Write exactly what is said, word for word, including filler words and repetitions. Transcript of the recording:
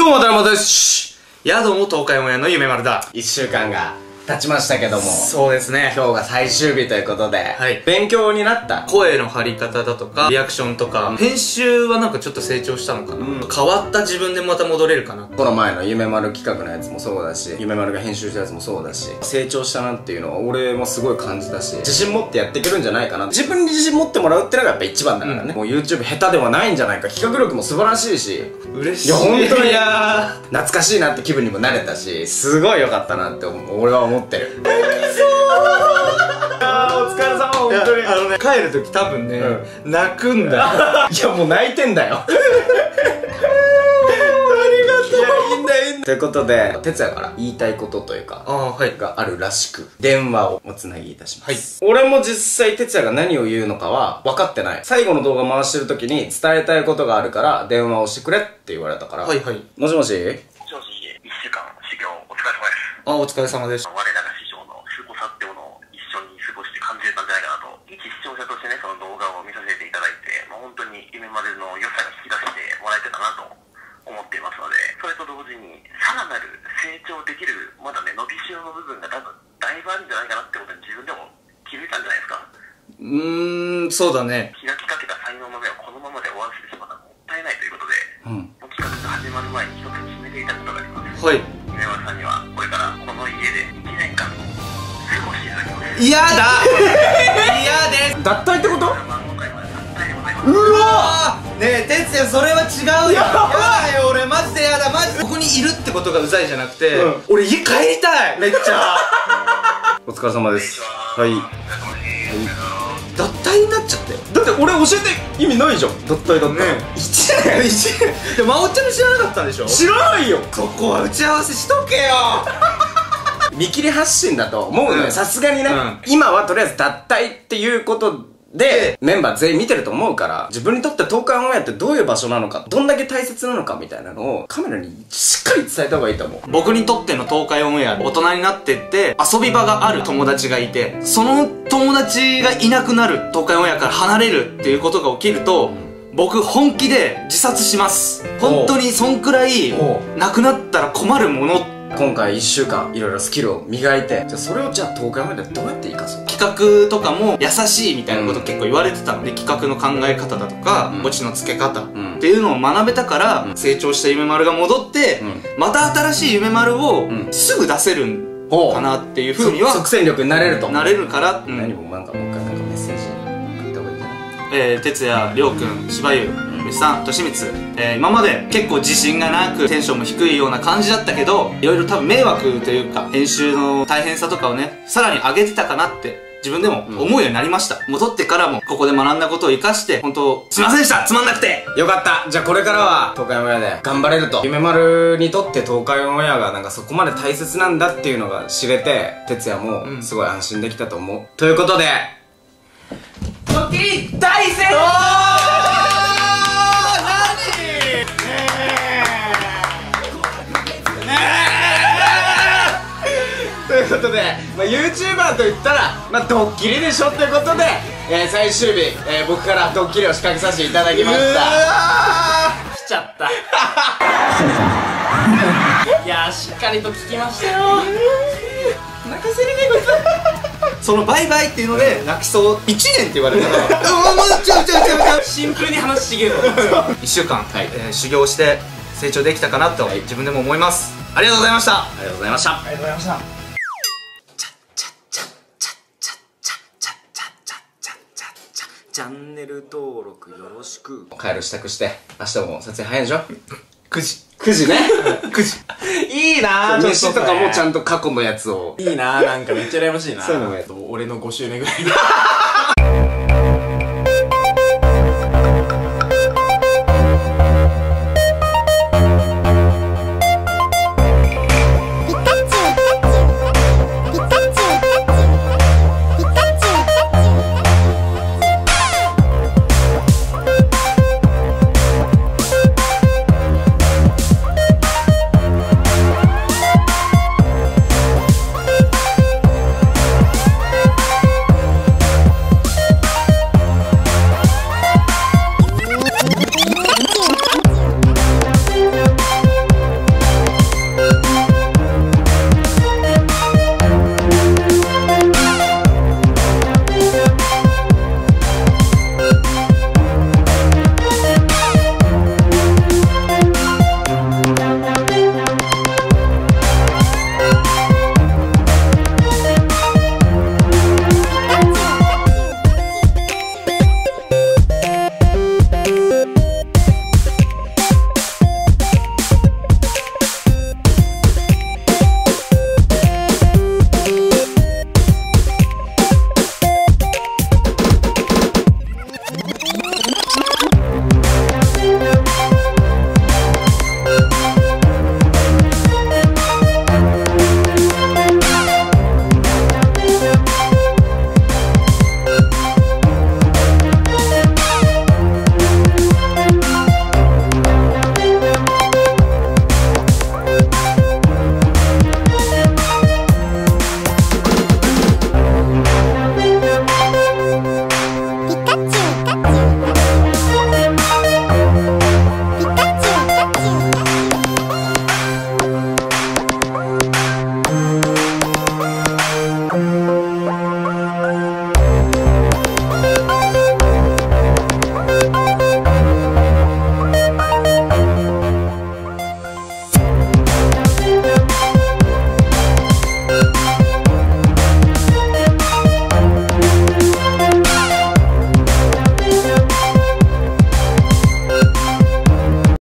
も渡辺です。宿も東海オンエアの夢丸だ。 いっしゅうかんが経ちましたけども、 そうですね。 今日が最終日ということで、はい、勉強になった。 声の張り方だとか、リアクションとか、うん、編集はなんかちょっと成長したのかな、うん、変わった自分でまた戻れるかな。 この前の夢丸企画のやつもそうだし、夢丸が編集したやつもそうだし、成長したなっていうのは俺もすごい感じたし、自信持ってやっていけるんじゃないかな。自分に自信持ってもらうってのがやっぱ一番だからね、うん、もう YouTube 下手ではないんじゃないか。企画力も素晴らしいし、 嬉しい。 いや本当に、いや懐かしいなって気分にもなれたし、すごい良かったなって俺は思ってる。 あーお疲れ様。本当にあのね、帰るとき多分ね、うん、泣くんだよ。 いやもう泣いてんだよ。ありがとう。いやいいんだよいいんだ。ということで哲也から言いたいことというか、あ、はい、があるらしく電話をおつなぎいたします、はい、俺も実際哲也が何を言うのかは分かってない。最後の動画回してる時に伝えたいことがあるから電話をしてくれって言われたから、はいはい。もしもし。もしもし。いっしゅうかん修行お疲れ様です。 あ、お疲れ様です。 我らが師匠のすごさってものを一緒に過ごして感じれたんじゃないかなと、一視聴者としてね、その動画を見させていただいて、まあ、本当に夢丸の良さが引き出してもらえてたなと思っていますので、それと同時にさらなる成長できるまだね伸びしろの部分が多分だいぶあるんじゃないかなってことに自分でも気づいたんじゃないですか。 うーん、そうだね。 開きかけた才能の目をこのままで終わらせてしまったらもったいないということで、うん、企画が始まる前に一つ決めていたことがあります。はい。夢丸さんにはこれからこの家でいちねんかん過ごしていただきます。 嫌だ。嫌です。 脱退ってこと？ うわーねえ哲也、それは違うよ。やだよ俺マジでやだ。マジでここにいるってことがうざいじゃなくて、うん、俺家帰りたいめっちゃ。 お疲れ様です。はい、はい、 脱退になっちゃったよ。 だって俺教えて意味ないじゃん。脱退だったらいちねん。いちねんで真央ちゃんも知らなかったんでしょ。知らないよ。そこは打ち合わせしとけよ。 見切り発信だと思うのよ、さすがにね、うん、今はとりあえず脱退っていうことでメンバー全員見てると思うから、自分にとって東海オンエアってどういう場所なのか、どんだけ大切なのかみたいなのをカメラにしっかり伝えた方がいいと思う。 僕にとっての東海オンエア、大人になってって遊び場がある友達がいて、その友達がいなくなる、東海オンエアから離れるっていうことが起きると、僕本気で自殺します。本当にそんくらいなくなったら困るもの。 今回いっしゅうかんいろいろスキルを磨いて、じゃあそれをじゃあ東海オンエアでどうやって生かすの。 企画とかも優しいみたいなこと結構言われてたので、うん、企画の考え方だとか、うん、オチの付け方、うん、っていうのを学べたから、うん、成長した夢丸が戻って、うん、また新しい夢丸をすぐ出せるんかなっていうふうには、 即戦力になれるとなれるから、うん、 何もなんかもう一回なんかメッセージ送った方がいいんじゃない。 えー、哲也、りょうくん、しばゆ、吉さん、としみつ、えー、今まで結構自信がなくテンションも低いような感じだったけど、いろいろ多分迷惑というか編集の大変さとかをねさらに上げてたかなって自分でも思うようになりました、うん、戻ってからもここで学んだことを生かして、本当すいませんでした。つまんなくて。 よかった。じゃあこれからは東海オンエアで頑張れると。夢丸にとって東海オンエアがなんかそこまで大切なんだっていうのが知れて、哲也もすごい安心できたと思う、うん、ということでドッキリ大成功。ということで、まあ、YouTuber といったら、まあ、ドッキリでしょっていうことで、えー、最終日、えー、僕からドッキリを仕掛けさせていただきました。 来ちゃった。 いやー、しっかりと聞きましたよ。 泣かせれないこいつ。そのバイバイっていうので泣きそう。いちねんって言われたらうわ、もうちょいちょいちょいちょいシンプルに話しげる。 いっしゅうかん、はい、えー、修行して成長できたかなと、はい、自分でも思います。ありがとうございました。 ありがとうございました。 ありがとうございました。チャンネル登録よろしく。 帰る支度して、明日も撮影早いでしょ。 くじくじね。くじいいなぁ。 飯とかもちゃんと過去のやつを。 いいなぁ、なんかめっちゃ羨ましいな。 そういうのもやっと俺のご週目ぐらい